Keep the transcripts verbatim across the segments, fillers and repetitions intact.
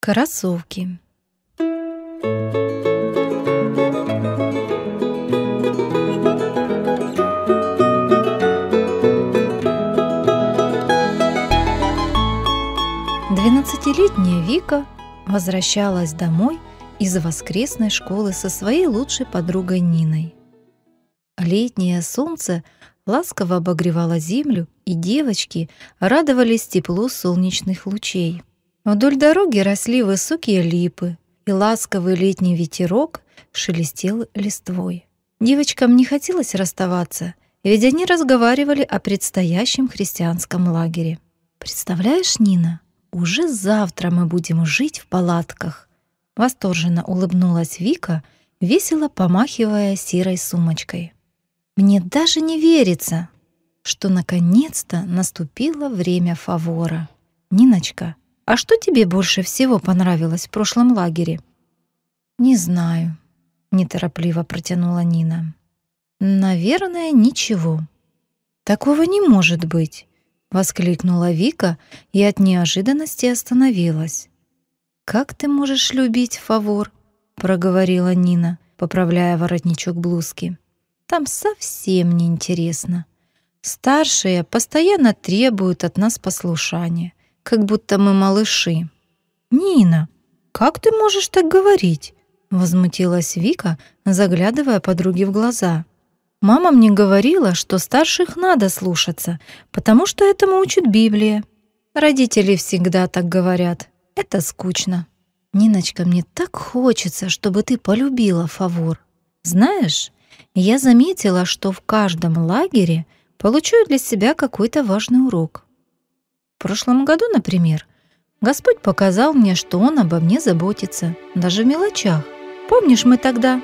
Кроссовки. Двенадцатилетняя Вика возвращалась домой из воскресной школы со своей лучшей подругой Ниной. Летнее солнце ласково обогревало землю, и девочки радовались теплу солнечных лучей. Вдоль дороги росли высокие липы, и ласковый летний ветерок шелестел листвой. Девочкам не хотелось расставаться, ведь они разговаривали о предстоящем христианском лагере. «Представляешь, Нина, уже завтра мы будем жить в палатках!» Восторженно улыбнулась Вика, весело помахивая серой сумочкой. «Мне даже не верится, что наконец-то наступило время фавора. Ниночка, а что тебе больше всего понравилось в прошлом лагере?» «Не знаю», — неторопливо протянула Нина. «Наверное, ничего». «Такого не может быть», — воскликнула Вика и от неожиданности остановилась. «Как ты можешь любить фавор?» — проговорила Нина, поправляя воротничок блузки. «Там совсем неинтересно. Старшие постоянно требуют от нас послушания, как будто мы малыши». «Нина, как ты можешь так говорить?» — возмутилась Вика, заглядывая подруге в глаза. «Мама мне говорила, что старших надо слушаться, потому что этому учит Библия. Родители всегда так говорят. Это скучно. Ниночка, мне так хочется, чтобы ты полюбила фавор. Знаешь, я заметила, что в каждом лагере получаю для себя какой-то важный урок. В прошлом году, например, Господь показал мне, что Он обо мне заботится, даже в мелочах. Помнишь, мы тогда...»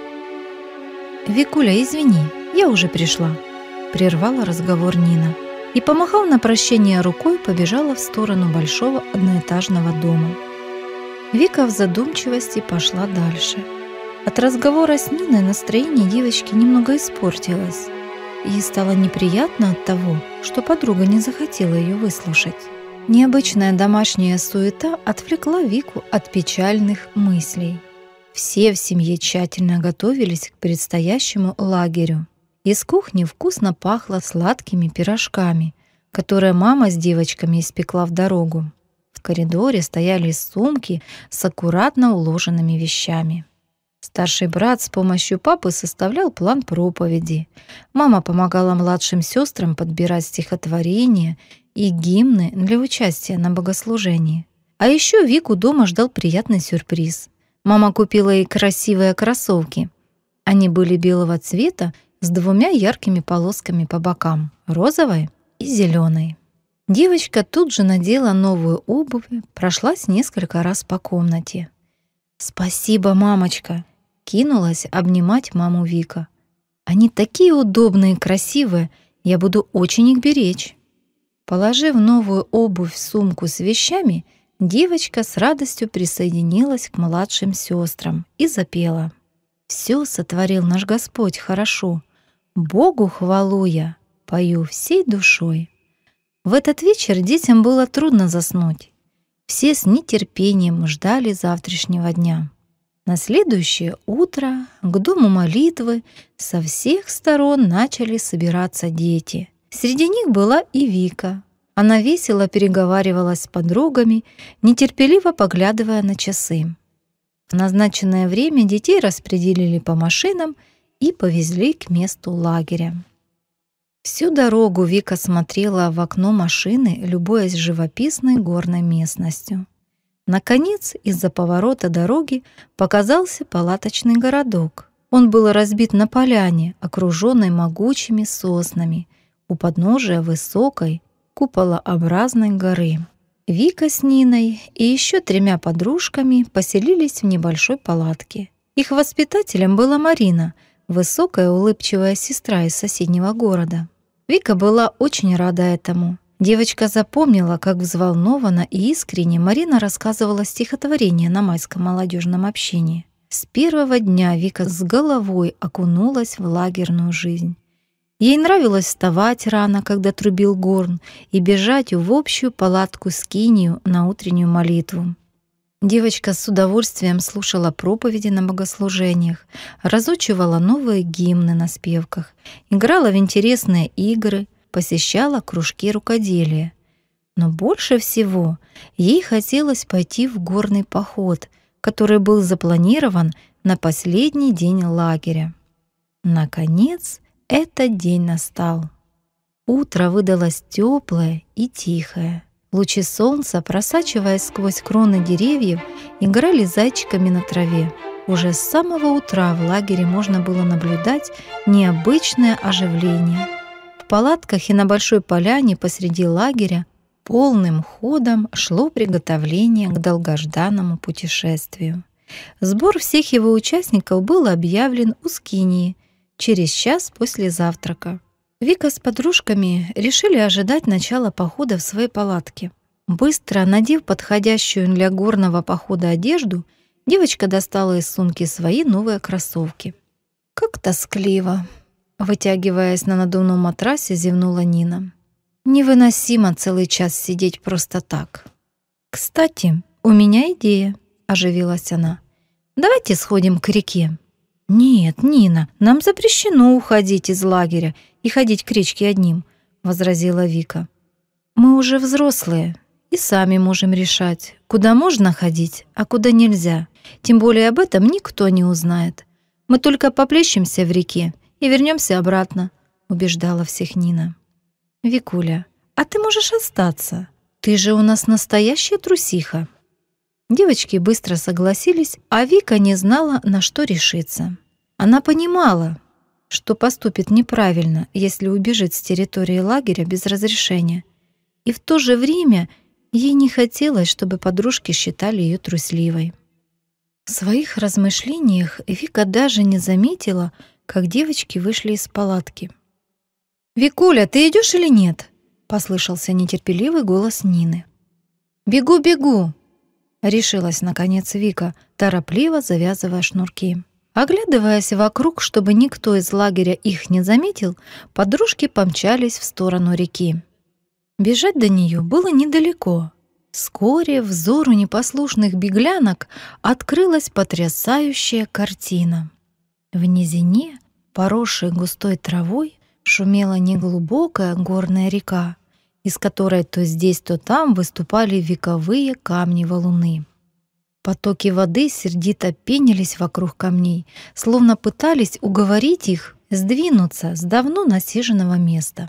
«Викуля, извини, я уже пришла», — прервала разговор Нина и, помахав на прощение рукой, побежала в сторону большого одноэтажного дома. Вика в задумчивости пошла дальше. От разговора с Ниной настроение девочки немного испортилось. Ей стало неприятно от того, что подруга не захотела ее выслушать. Необычная домашняя суета отвлекла Вику от печальных мыслей. Все в семье тщательно готовились к предстоящему лагерю. Из кухни вкусно пахло сладкими пирожками, которые мама с девочками испекла в дорогу. В коридоре стояли сумки с аккуратно уложенными вещами. Старший брат с помощью папы составлял план проповеди. Мама помогала младшим сестрам подбирать стихотворения и гимны для участия на богослужении. А еще Вику дома ждал приятный сюрприз. Мама купила ей красивые кроссовки. Они были белого цвета с двумя яркими полосками по бокам — розовой и зеленой. Девочка тут же надела новую обувь, прошлась несколько раз по комнате. «Спасибо, мамочка!» — кинулась обнимать маму Вика. «Они такие удобные и красивые, я буду очень их беречь». Положив новую обувь в сумку с вещами, девочка с радостью присоединилась к младшим сестрам и запела. «Все сотворил наш Господь хорошо, Богу хвалу я, пою всей душой». В этот вечер детям было трудно заснуть. Все с нетерпением ждали завтрашнего дня. На следующее утро к дому молитвы со всех сторон начали собираться дети. Среди них была и Вика. Она весело переговаривалась с подругами, нетерпеливо поглядывая на часы. В назначенное время детей распределили по машинам и повезли к месту лагеря. Всю дорогу Вика смотрела в окно машины, любуясь живописной горной местностью. Наконец, из-за поворота дороги показался палаточный городок. Он был разбит на поляне, окруженной могучими соснами, у подножия высокой, куполообразной горы. Вика с Ниной и еще тремя подружками поселились в небольшой палатке. Их воспитателем была Марина, высокая улыбчивая сестра из соседнего города. Вика была очень рада этому. Девочка запомнила, как взволнованно и искренне Марина рассказывала стихотворение на майском молодежном общении. С первого дня Вика с головой окунулась в лагерную жизнь. Ей нравилось вставать рано, когда трубил горн, и бежать в общую палатку-скинию на утреннюю молитву. Девочка с удовольствием слушала проповеди на богослужениях, разучивала новые гимны на спевках, играла в интересные игры, посещала кружки рукоделия. Но больше всего ей хотелось пойти в горный поход, который был запланирован на последний день лагеря. Наконец, этот день настал. Утро выдалось теплое и тихое. Лучи солнца, просачиваясь сквозь кроны деревьев, играли зайчиками на траве. Уже с самого утра в лагере можно было наблюдать необычное оживление. В палатках и на большой поляне посреди лагеря полным ходом шло приготовление к долгожданному путешествию. Сбор всех его участников был объявлен у Скинии через час после завтрака. Вика с подружками решили ожидать начала похода в своей палатке. Быстро надев подходящую для горного похода одежду, девочка достала из сумки свои новые кроссовки. «Как тоскливо!» — вытягиваясь на надувном матрасе, зевнула Нина. «Невыносимо целый час сидеть просто так». «Кстати, у меня идея», — оживилась она. «Давайте сходим к реке». «Нет, Нина, нам запрещено уходить из лагеря и ходить к речке одним», — возразила Вика. «Мы уже взрослые и сами можем решать, куда можно ходить, а куда нельзя. Тем более об этом никто не узнает. Мы только поплещемся в реке и вернемся обратно», — убеждала всех Нина. «Викуля, а ты можешь остаться. Ты же у нас настоящая трусиха». Девочки быстро согласились, а Вика не знала, на что решиться. Она понимала, что поступит неправильно, если убежит с территории лагеря без разрешения. И в то же время ей не хотелось, чтобы подружки считали ее трусливой. В своих размышлениях Вика даже не заметила, как девочки вышли из палатки. «Викуля, ты идешь или нет?» — послышался нетерпеливый голос Нины. «Бегу, бегу!» — решилась наконец Вика, торопливо завязывая шнурки. Оглядываясь вокруг, чтобы никто из лагеря их не заметил, подружки помчались в сторону реки. Бежать до нее было недалеко. Вскоре взору непослушных беглянок открылась потрясающая картина. В низине, поросшей густой травой, шумела неглубокая горная река, из которой то здесь, то там выступали вековые камни-валуны. Потоки воды сердито пенились вокруг камней, словно пытались уговорить их сдвинуться с давно насиженного места.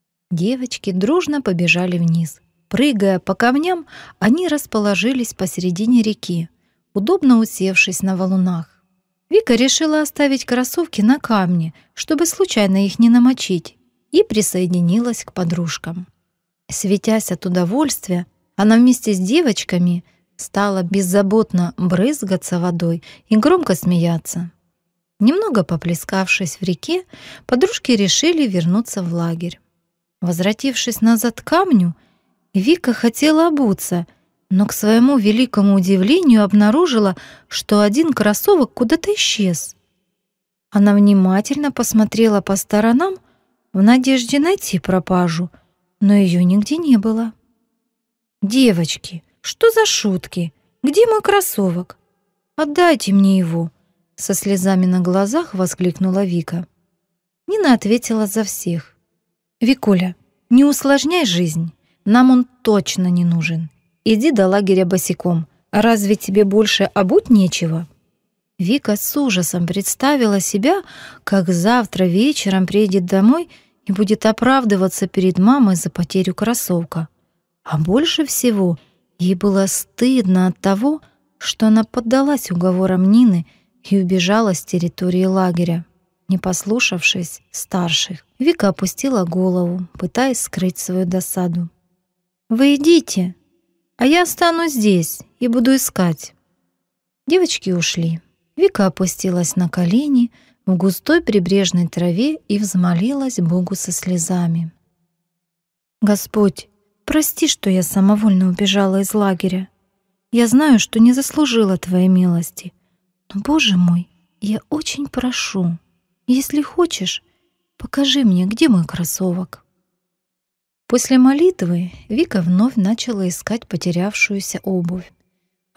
Девочки дружно побежали вниз. Прыгая по камням, они расположились посередине реки, удобно усевшись на валунах. Вика решила оставить кроссовки на камне, чтобы случайно их не намочить, и присоединилась к подружкам. Светясь от удовольствия, она вместе с девочками стала беззаботно брызгаться водой и громко смеяться. Немного поплескавшись в реке, подружки решили вернуться в лагерь. Возвратившись назад к камню, Вика хотела обуться, но к своему великому удивлению обнаружила, что один кроссовок куда-то исчез. Она внимательно посмотрела по сторонам в надежде найти пропажу, но ее нигде не было. «Девочки, что за шутки? Где мой кроссовок? Отдайте мне его!» Со слезами на глазах воскликнула Вика. Нина ответила за всех. «Викуля, не усложняй жизнь. Нам он точно не нужен. Иди до лагеря босиком. Разве тебе больше обуть нечего?» Вика с ужасом представила себя, как завтра вечером приедет домой и будет оправдываться перед мамой за потерю кроссовка. А больше всего ей было стыдно от того, что она поддалась уговорам Нины и убежала с территории лагеря, не послушавшись старших. Вика опустила голову, пытаясь скрыть свою досаду. «Вы идите, а я останусь здесь и буду искать». Девочки ушли. Вика опустилась на колени в густой прибрежной траве и взмолилась Богу со слезами. «Господь, прости, что я самовольно убежала из лагеря. Я знаю, что не заслужила Твоей милости. Но, Боже мой, я очень прошу, если хочешь, покажи мне, где мой кроссовок». После молитвы Вика вновь начала искать потерявшуюся обувь.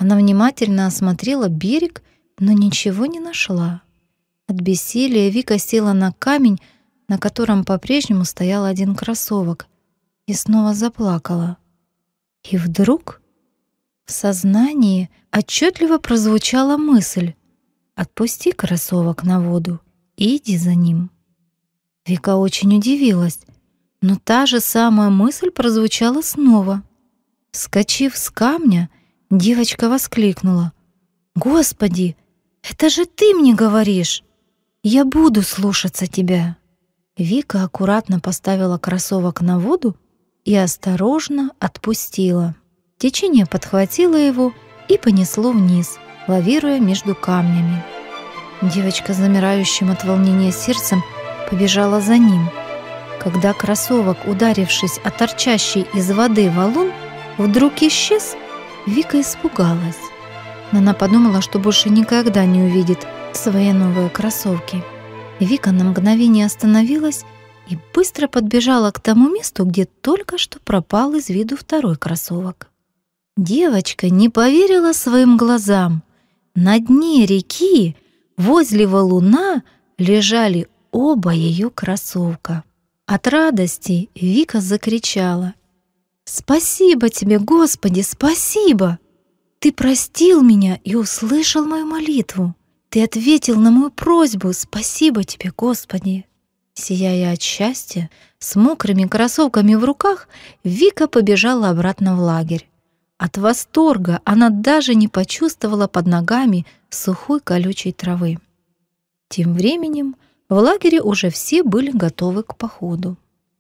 Она внимательно осмотрела берег, но ничего не нашла. От бессилия Вика села на камень, на котором по-прежнему стоял один кроссовок, и снова заплакала. И вдруг в сознании отчетливо прозвучала мысль: «Отпусти кроссовок на воду и иди за ним». Вика очень удивилась, но та же самая мысль прозвучала снова. Вскочив с камня, девочка воскликнула: «Господи, это же ты мне говоришь! Я буду слушаться тебя!» Вика аккуратно поставила кроссовок на воду и осторожно отпустила. Течение подхватило его и понесло вниз, лавируя между камнями. Девочка с замирающим от волнения сердцем побежала за ним. Когда кроссовок, ударившись о торчащий из воды валун, вдруг исчез, Вика испугалась. Она подумала, что больше никогда не увидит свои новые кроссовки. Вика на мгновение остановилась и быстро подбежала к тому месту, где только что пропал из виду второй кроссовок. Девочка не поверила своим глазам. На дне реки, возле валуна, лежали оба ее кроссовка. От радости Вика закричала: «Спасибо тебе, Господи, спасибо! Ты простил меня и услышал мою молитву. Ты ответил на мою просьбу. Спасибо тебе, Господи!» Сияя от счастья, с мокрыми кроссовками в руках, Вика побежала обратно в лагерь. От восторга она даже не почувствовала под ногами сухой колючей травы. Тем временем в лагере уже все были готовы к походу.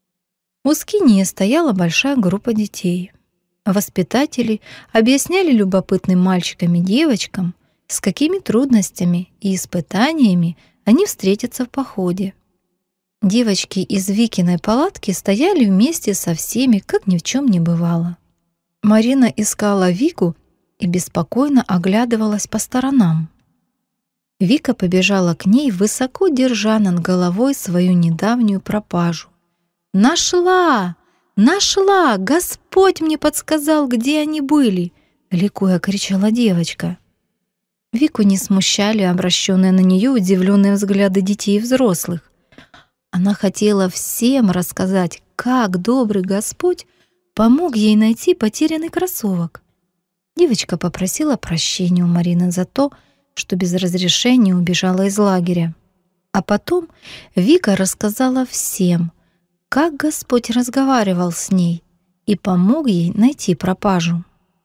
У скинии стояла большая группа детей. Воспитатели объясняли любопытным мальчикам и девочкам, с какими трудностями и испытаниями они встретятся в походе. Девочки из Викиной палатки стояли вместе со всеми, как ни в чем не бывало. Марина искала Вику и беспокойно оглядывалась по сторонам. Вика побежала к ней, высоко держа над головой свою недавнюю пропажу. «Нашла! Нашла! Господь мне подсказал, где они были!» — ликуя кричала девочка. Вику не смущали обращенные на нее удивленные взгляды детей и взрослых. Она хотела всем рассказать, как добрый Господь помог ей найти потерянный кроссовок. Девочка попросила прощения у Марины за то, что без разрешения убежала из лагеря. А потом Вика рассказала всем, как Господь разговаривал с ней и помог ей найти пропажу.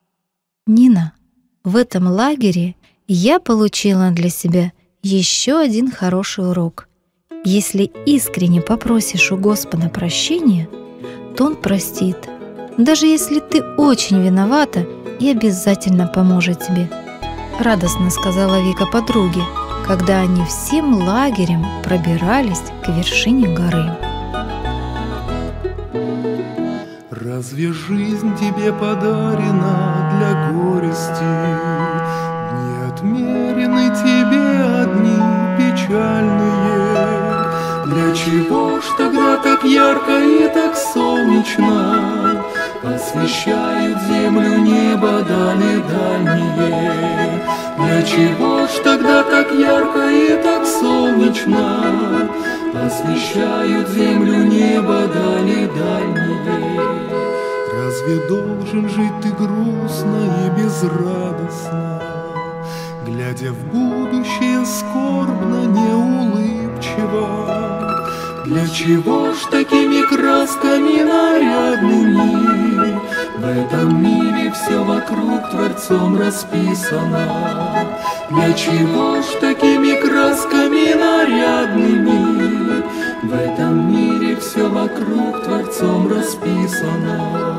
«Нина, в этом лагере я получила для себя еще один хороший урок. Если искренне попросишь у Господа прощения, то Он простит, даже если ты очень виновата, и обязательно поможет тебе», — радостно сказала Вика подруге, когда они всем лагерем пробирались к вершине горы. Разве жизнь тебе подарена для горести? Не отмерены тебе одни печальные. Для чего ж тогда так ярко и так солнечно освещают землю, небо дали дальние? Для чего ж тогда так ярко и так солнечно освещают землю, небо дали дальние? Разве должен жить ты грустно и безрадостно, глядя в будущее скорбно, неулыбчиво? Для чего ж такими красками нарядными в этом мире все вокруг Творцом расписано? Для чего ж такими красками нарядными в этом мире все вокруг Творцом расписано?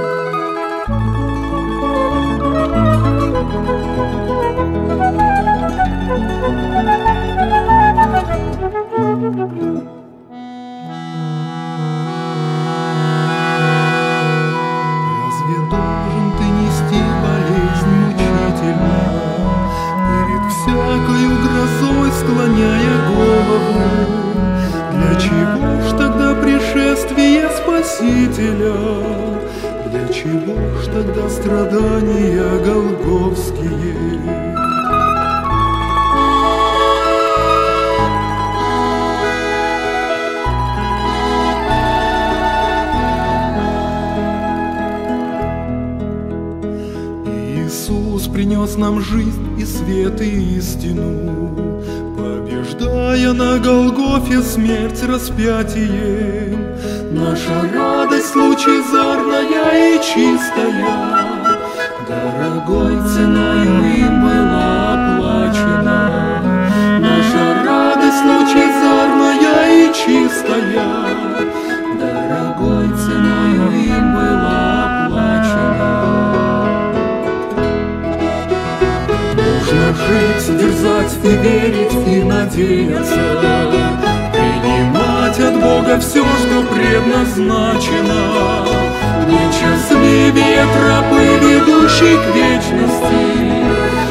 Склоняя голову, для чего ж тогда пришествие Спасителя? Для чего ж тогда страдания голгофские. Иисус принес нам жизнь и свет и истину, побеждая на Голгофе смерть распятием. Наша радость лучезарная и чистая, дорогой ценою им была оплачена. Наша радость лучезарная и чистая, дорогой ценою им была оплачена. Нужно жить, дерзать и верить, и надеяться, принимать от Бога все, что предназначено. Несчастливее тропы, ведущей к вечности,